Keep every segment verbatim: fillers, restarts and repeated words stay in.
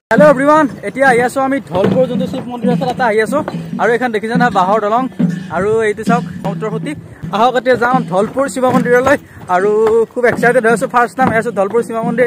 Hello everyone এতিয়া আহি আছো আমি ধলপুৰ যোনটো শিৱ মন্দিৰ আছে তাতে আহি আছো আৰু এখন দেখিছে না বাহৰ দলং আৰু এইটো চাওক সমুদ্ৰপতি আহক এতিয়া যাম ধলপুৰ শিৱ মন্দিৰলৈ আৰু খুব এক্সাইটেড হৈ আছো ফাৰ্ষ্ট টাইম আছো ধলপুৰ শিৱ মন্দিৰ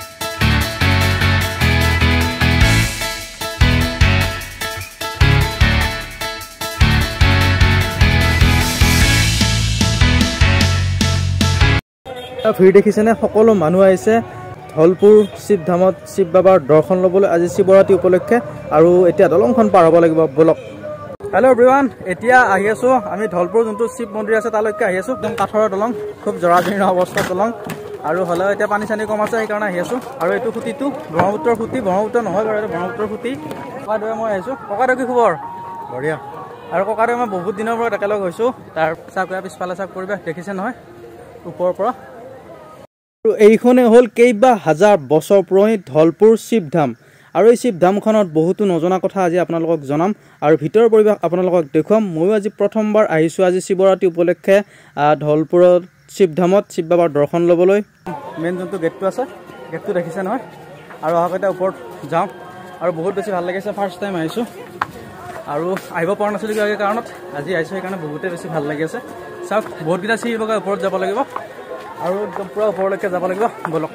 ভিৰ দেখিছে না সকলো মানুহ আহিছে ধলপুৰ শিৱ ধামত শিৱ বাবাৰ দৰ্শন লবলৈ আজি শিৱৰাত্ৰি উপলক্ষে আৰু এতিয়া দলংখন পাৰ হ'ব লাগিব বলক হেল্ল' এভৰিৱান এতিয়া আহি আছো আমি ধলপুৰ যোনটো শিৱ মন্দিৰ আছে তালৈকে আহি আছো একদম কাঠৰ দলং খুব জৰাজীৰ্ণ অৱস্থাৰ দলং আৰু হ'লেও এতিয়া পানী চানী কম আছে সেইকাৰণে আহি আছো আৰু এইটো খুঁটিটো ব্ৰহ্মপুত্ৰৰ খুঁটি ব্ৰহ্মপুত্ৰ নহয় বাৰু ব্ৰহ্মপুত্ৰৰ খুঁটি ককাদেৱে মই আহিছো ককাদেউ কি খবৰ বঢ়িয়া আৰু ককাদেউ মই বহুত দিনৰ পৰা একেলগ হৈছো তাৰ চাওক পিছফালে চাওক পৰিৱেশ দেখিছে নহয় ওপৰৰ পৰা এইখনে হল কেইবা হাজাৰ বছৰ পুৰণি ধলপুৰ শিৱধাম আৰু এই শিৱধামখনত বহুতো নজনা কথা আজি আপোনালোকক জনাম আৰু ভিতৰৰ পৰিৱেশ আপোনালোকক দেখুৱাম ময়ো আজি প্ৰথমবাৰ আহিছোঁ আজি শিৱৰাত্ৰি উপলক্ষে ধলপুৰত শিৱধামত শিৱ বাবাৰ দৰ্শন ল'বলৈ মেইন যোনটো গেটটো আছে গেটটো দেখিছে নহয় আৰু আহক এতিয়া ওপৰত যাওঁ আৰু বহুত বেছি ভাল লাগিছে ফাৰ্ষ্ট টাইম আহিছোঁ আৰু আহিব পৰা নাছিলোঁ কিবা কাৰণত আজি আহিছোঁ সেইকাৰণে বহুতেই বেছি ভাল লাগি আছে চাওক বহুতকেইটা চিৰি বগাই ওপৰত যাব লাগিব আৰু একদম পুৰা ওপৰলৈকে যাব লাগিব বলক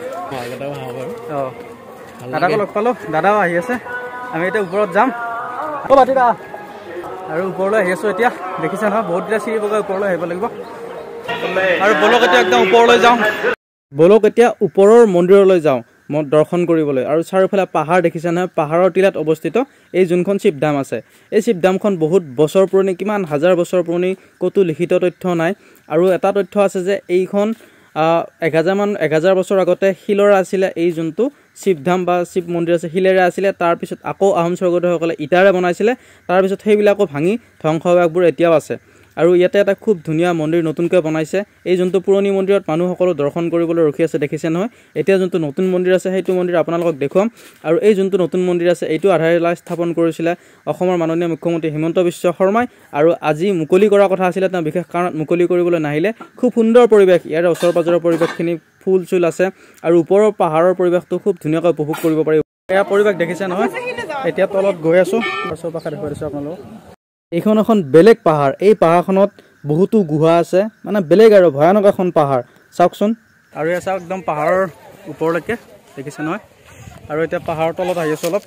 অঁ দাদাকো লগ পালোঁ দাদাও আহি আছে আমি এতিয়া ওপৰত যাম অ' বাতিদা আৰু ওপৰলৈ আহি আছোঁ এতিয়া দেখিছে নহয় বহুতকেইটা চিৰি বগাই ওপৰলৈ আহিব লাগিব আৰু বলক এতিয়া একদম ওপৰলৈ যাওঁ বলক এতিয়া ওপৰৰ মন্দিৰলৈ যাওঁ মই দৰ্শন কৰিবলৈ আৰু চাৰিওফালে পাহাৰ দেখিছে নহয় পাহাৰৰ টিলাত অৱস্থিত এই যোনখন শিৱধাম আছে এই শিৱধামখন বহুত বছৰ পুৰণি কিমান হাজাৰ বছৰ পুৰণি ক'তো লিখিত তথ্য নাই আৰু এটা তথ্য আছে যে এইখন এক হাজাৰমান এক হাজাৰ বছৰ আগতে শিলৰে আছিলে এই যোনটো শিৱধাম বা শিৱ মন্দিৰ আছে শিলেৰে আছিলে তাৰপিছত আকৌ আহোম স্বৰ্গদেউসকলে ইটাৰে বনাইছিলে তাৰপিছত সেইবিলাকো ভাঙি ধ্বংসাৱশেষবোৰ এতিয়াও আছে আৰু ইয়াতে এটা খুব ধুনীয়া মন্দিৰ নতুনকৈ বনাইছে এই যোনটো পুৰণি মন্দিৰত মানুহসকলো দৰ্শন কৰিবলৈ ৰখি আছে দেখিছে নহয় এতিয়া যোনটো নতুন মন্দিৰ আছে সেইটো মন্দিৰ আপোনালোকক দেখুৱাম আৰু এই যোনটো নতুন মন্দিৰ আছে এইটো আধাৰশিলা স্থাপন কৰিছিলে অসমৰ মাননীয় মুখ্যমন্ত্ৰী হিমন্ত বিশ্ব শৰ্মাই আৰু আজি মুকলি কৰাৰ কথা আছিলে তেওঁ বিশেষ কাৰণত মুকলি কৰিবলৈ নাহিলে খুব সুন্দৰ পৰিৱেশ ইয়াৰে ওচৰ পাজৰৰ পৰিৱেশখিনি ফুল চুল আছে আৰু ওপৰৰ পাহাৰৰ পৰিৱেশটো খুব ধুনীয়াকৈ উপভোগ কৰিব পাৰি এয়া পৰিৱেশ দেখিছে নহয় এতিয়া তলত গৈ আছোঁ চৌপাশে দেখুৱাই দিছোঁ আপোনালোকক এইখন এখন বেলেগ পাহাৰ এই পাহাৰখনত বহুতো গুহা আছে মানে বেলেগ আৰু ভয়ানক এখন পাহাৰ চাওকচোন আৰু এয়া চাওক একদম পাহাৰৰ ওপৰলৈকে দেখিছে নহয় আৰু এতিয়া পাহাৰৰ তলত আহি আছোঁ অলপ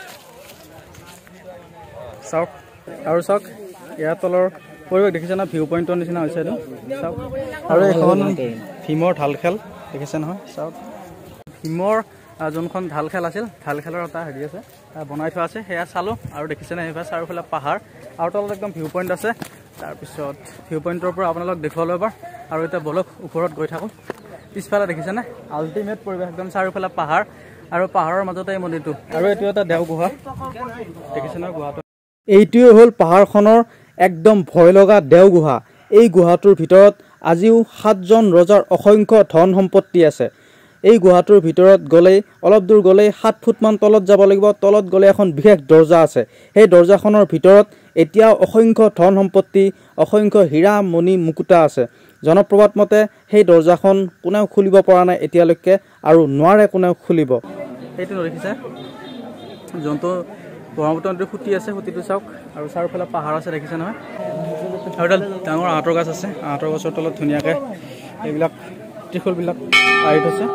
চাওক আৰু চাওক ইয়াৰ তলৰ পৰিৱেশ দেখিছে নহয় ভিউ পইণ্টৰ নিচিনা হৈছে এইটো চাওক আৰু এখন ভীমৰ ঢাল খেল দেখিছে নহয় চাওক ভীমৰ যোনখন ঢাল খেল আছিল ঢাল খেলৰ এটা হেৰি আছে বনাই থোৱা আছে সেয়া চালোঁ আৰু দেখিছেনে সেইফালে চাৰিওফালে পাহাৰ আৰু তলত একদম ভিউ পইণ্ট আছে তাৰপিছত ভিউ পইণ্টৰ পৰা আপোনালোক দেখুৱালোঁ এবাৰ আৰু এতিয়া বলক ওপৰত গৈ থাকোঁ পিছফালে দেখিছেনে আল্টিমেট পৰিৱেশ একদম চাৰিওফালে পাহাৰ আৰু পাহাৰৰ মাজতে এই মন্দিৰটো আৰু এইটো এটা দেওগুহা দেখিছে নহয় গুহাটো এইটোৱে হ'ল পাহাৰখনৰ একদম ভয় লগা দেওগুহা এই গুহাটোৰ ভিতৰত আজিও সাতজন ৰজাৰ অসংখ্য ধন সম্পত্তি আছে এই গুহাটোৰ ভিতৰত গ'লেই অলপ দূৰ গ'লেই সাত ফুটমান তলত যাব লাগিব তলত গ'লে এখন বিশেষ দৰ্জা আছে সেই দৰ্জাখনৰ ভিতৰত এতিয়াও অসংখ্য ধন সম্পত্তি অসংখ্য হীৰা মণি মুকুতা আছে জনপ্ৰবাদ মতে সেই দৰ্জাখন কোনেও খুলিব পৰা নাই এতিয়ালৈকে আৰু নোৱাৰে কোনেও খুলিব সেইটো দেখিছে যোনটো ব্ৰহ্মপুত্ৰ নদীৰ খুঁটি আছে খুঁটিটো চাওক আৰু চাৰিওফালে পাহাৰ আছে দেখিছে নহয় আৰু এডাল ডাঙৰ আঁতৰ গছ আছে আঁতৰ গছৰ তলত ধুনীয়াকৈ এইবিলাক ত্ৰিশূলবিলাক আঁৰি থৈছে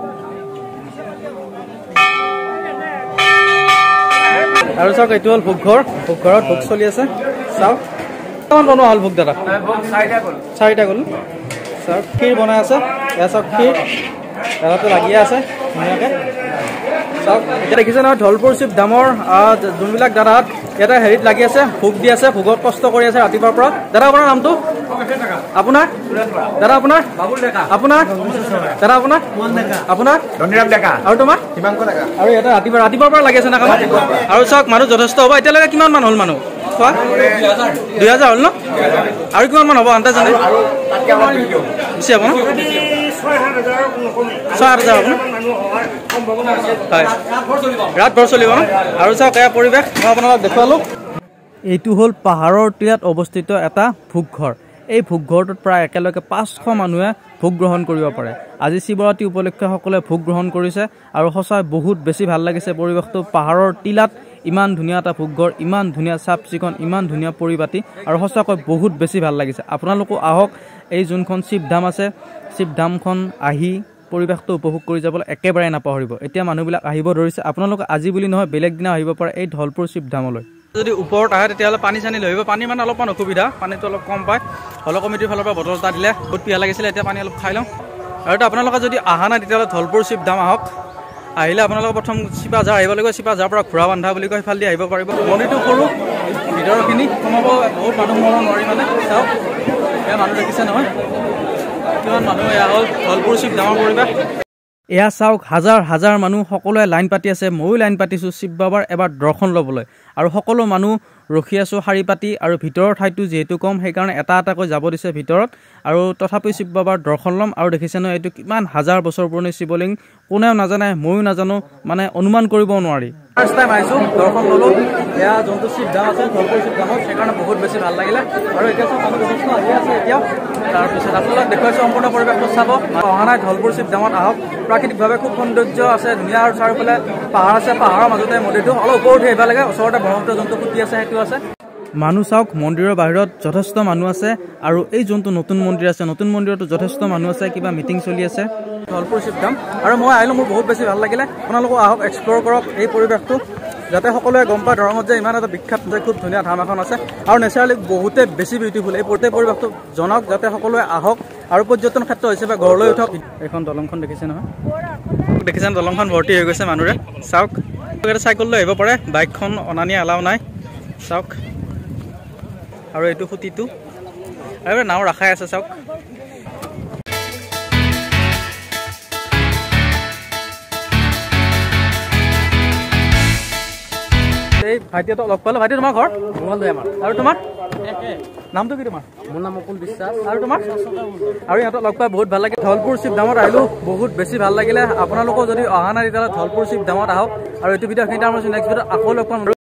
আৰু চাওক এইটো হ'ল ভোগঘৰ ভোগঘৰত ভোগ চলি আছে চাওক কিমান বনোৱা হ'ল ভোগ দাদা চাৰিটা গ'ল চাওক ক্ষীৰ বনাই আছে এয়া চাওক ক্ষীৰ দাদাটো লাগিয়ে আছে ধুনীয়াকৈ চাওক এতিয়া দেখিছে নহয় ধলপুৰ শিৱধামৰ যোনবিলাক দাদাত ইয়াতে হেৰিত লাগি আছে ভোগ দি আছে ভোগত কষ্ট কৰি আছে ৰাতিপুৱাৰ পৰা দাদা আপোনাৰ নামটো আপোনাৰ দাদা আপোনাৰ আপোনাৰ দাদা আপোনাৰ আপোনাৰ ধনীৰাম ডেকা আৰু তোমাৰ আৰু ইয়াতে ৰাতিপুৱা ৰাতিপুৱাৰ পৰা লাগি আছে না কামত আৰু চাওক মানুহ যথেষ্ট হ'ব এতিয়ালৈকে কিমান মান হ'ল মানুহ খোৱা দুই হাজাৰ হ'ল ন আৰু কিমান মান হ'ব আন্দাজ জানে বেছি হ'ব ন ছয় সাত হাজাৰ হ'ব হয় ৰাত ভৰ চলিব ন আৰু চাওক এয়া পৰিৱেশ মই আপোনালোকক দেখুৱালোঁ এইটো হ'ল পাহাৰৰ টিলাত অৱস্থিত এটা ভোগঘৰ এই ভোগ ঘৰটোত প্ৰায় একেলগে পাঁচশ মানুহে ভোগ গ্ৰহণ কৰিব পাৰে। আজি শিৱৰাত্ৰি উপলক্ষে সকলোৱে ভোগ গ্ৰহণ কৰিছে আৰু সঁচাই বহুত বেছি ভাল লাগিছে পৰিৱেশটো। পাহাৰৰ টিলাত ইমান ধুনীয়া এটা ভোগ ঘৰ, ইমান ধুনীয়া চাফ চিকুণ, ইমান ধুনীয়া পৰিপাটি আৰু সঁচাকৈ বহুত বেছি ভাল লাগিছে। আপোনালোকো আহক, এই যোনখন শিৱধাম আছে শিৱধামখন আহি পৰিৱেশটো উপভোগ কৰি যাবলৈ একেবাৰে নাপাহৰিব। এতিয়া মানুহবিলাক আহিব ধৰিছে, আপোনালোকে আজি বুলি নহয় বেলেগ দিনা আহিব পাৰে এই ধলপুৰ শিৱধামলৈ। যদি ওপৰত আহে তেতিয়াহ'লে পানী চানী লৈ আহিব। পানী মানে অলপমান অসুবিধা, পানীটো অলপ কম পায়। হল কমিটিৰ ফালৰ পৰা বটল এটা দিলে, বহুত পিয়াহ লাগিছিলে, এতিয়া পানী অলপ খাই লওঁ। আৰু এটা আপোনালোকে যদি অহা নাই তেতিয়াহ'লে ধলপুৰ শিৱধাম আহক। আহিলে আপোনালোকে প্ৰথম চিপাঝাৰ আহিব লাগিব, চিপাঝাৰৰ পৰা ঘোঁৰা বান্ধা বুলি কয় সেইফালেদি আহিব পাৰিব। মন্দিৰটো সৰু, ভিতৰৰখিনি সোমাব বহুত মানুহ সোমাব নোৱাৰি মানে। চাওক এয়া মানুহ দেখিছে নহয়, কিমান মানুহ এয়া হ'ল ধলপুৰ শিৱধামৰ পৰিৱেশ। এয়া চাওক হাজাৰ হাজাৰ মানুহ সকলোৱে লাইন পাতি আছে, ময়ো লাইন পাতিছোঁ শিৱ বাবাৰ এবাৰ দৰ্শন ল'বলৈ। আৰু সকলো মানুহ ৰখি আছোঁ শাৰী পাতি, আৰু ভিতৰৰ ঠাইটো যিহেতু কম সেইকাৰণে এটা এটাকৈ যাব দিছে ভিতৰত। আৰু তথাপিও শিৱ বাবাৰ দৰ্শন ল'ম। আৰু দেখিছে নহয় এইটো কিমান হাজাৰ বছৰ পুৰণি শিৱলিং, কোনেও নাজানে, ময়ো নাজানো, মানে অনুমান কৰিব নোৱাৰি। ফাৰ্ষ্ট টাইম আহিছোঁ, দৰ্শন ল'লোঁ। এয়া যোনটো শিৱধাম আছে ধলপুৰ শিৱধামত, সেইকাৰণে বহুত বেছি ভাল লাগিলে। আৰু এতিয়া চব মানুহ যথেষ্ট আহি আছে এতিয়াও। তাৰপিছত আপোনালোক দেখুৱাইছোঁ সম্পূৰ্ণ পৰিৱেশটো চাব। অহা নাই ধলপুৰ শিৱধামত আহক, প্ৰাকৃতিকভাৱে খুব সৌন্দৰ্য আছে, ধুনীয়া। আৰু চাৰিওফালে পাহাৰ আছে, পাহাৰৰ মাজতে মন্দিৰটো অলপ ওপৰত উঠি আহিব লাগে। ওচৰতে ব্ৰহ্মপুত্ৰ যোনটো ফুটি আছে সেইটো আছে। মানুহ চাওক, মন্দিৰৰ বাহিৰত যথেষ্ট মানুহ আছে। আৰু এই যোনটো নতুন মন্দিৰ আছে, নতুন মন্দিৰতো যথেষ্ট মানুহ আছে, কিবা মিটিং চলি আছে। ধলপুৰ শিৱধাম আৰু মই আহিলোঁ, মোৰ বহুত বেছি ভাল লাগিলে। আপোনালোকো আহক, এক্সপ্ল'ৰ কৰক এই পৰিৱেশটো, যাতে সকলোৱে গম পায় দৰঙত যে ইমান এটা বিখ্যাত খুব ধুনীয়া ধাম এখন আছে। আৰু নেচাৰেলি বহুতে বেছি বিউটিফুল। এই গোটেই পৰিৱেশটো জনাওক, যাতে সকলোৱে আহক আৰু পৰ্যটন ক্ষেত্ৰ হিচাপে গঢ়লৈ উঠক। এইখন দলংখন দেখিছে নহয়, দেখিছে দলংখন ভৰ্তি হৈ গৈছে মানুহে। চাওক চাইকেল লৈ আহিব পাৰে, বাইকখন অনা নিয়া এলাও নাই। চাওক, আৰু এইটো খুঁটিটো আৰু নাও ৰাখাই আছে। চাওক এই ভাইটিহঁতক লগ পালোঁ। ভাইটি তোমাৰ ঘৰ? আৰু তোমাৰ নামটো কি তোমাৰ? মোৰ নাম অকুল বিশ্বাস। আৰু তোমাৰ? আৰু ইহঁতক লগ পাই বহুত ভাল লাগিল। ধলপুৰ শিৱধামত আহিলোঁ, বহুত বেছি ভাল লাগিলে। আপোনালোকেও যদি অহা নাই তেতিয়াহ'লে ধলপুৰ শিৱধামত আহক। আৰু এইটো ভিডিঅ' এইখিনিতে আমাৰ নেক্সট ভিডিঅ'ত আকৌ লগ পাম।